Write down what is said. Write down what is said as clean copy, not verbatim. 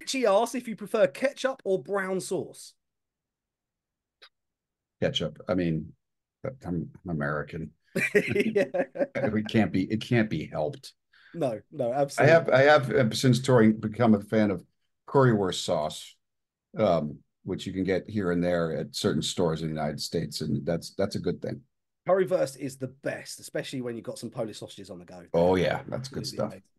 Richie asks if you prefer ketchup or brown sauce. Ketchup. I mean, I'm American. Yeah. It can't be helped. No, no, absolutely. I have since touring become a fan of currywurst sauce, which you can get here and there at certain stores in the United States, and that's a good thing. Currywurst is the best, especially when you've got some Polish sausages on the go. They're Oh yeah, that's good absolutely stuff. amazing.